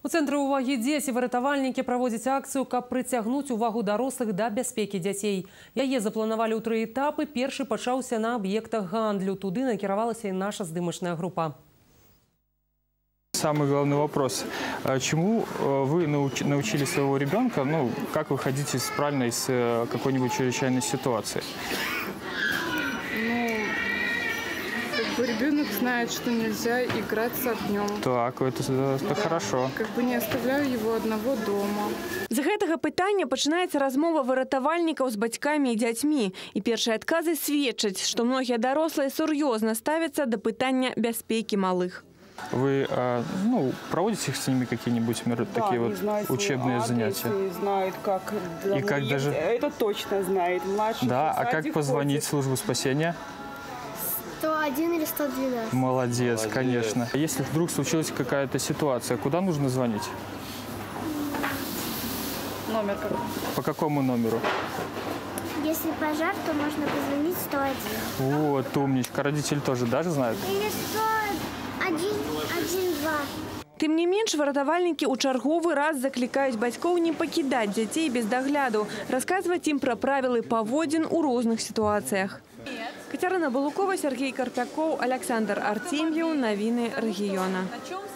У цэнтры ўвагі дзеці выратавальнікі праводзяць акцыю, каб прыцягнуць увагу дарослых да бяспекі дзяцей. Яе запланавалі ў 3 этапы. Першы пачаўся на аб'ектах гандлю. Туды накіравалася і наша здымачная група. Самый главный вопрос. Чему вы научили своего ребенка, как выходить правильно из какой-нибудь чрезвычайной ситуации? Ребенок знает, что нельзя играть с огнем. Так, это хорошо. Не оставляю его одного дома. З гэтага пытання пачынаецца размова выратавальнікаў з бацькамі і дзяцьмі. І першыя адказы сведчаць, што многія дарослыя сур'ёзна ставяцца да пытання бяспекі малых. Вы проводите с ними какие-нибудь такие вот учебные занятия? Знают, как даже... Это точно знает. Младший. Да, а как позвонить в службу спасения? 101 или 112. Молодец, конечно. Если вдруг случилась какая-то ситуация, куда нужно звонить? Номер какой? По какому номеру? Если пожар, то можно позвонить 101. Вот, умничка. Родители тоже даже знают? Или 101, 112. Тым не менш, выратавальнікі ў чарговы раз заклікаюць бацькоў не пакідаць дзяцей без дагляду, расказваць ім пра правілы паводзін у розных сітуацыях. Кацярына Балукова, Сергей Карпяков, Александр Артемьев. Новины региона.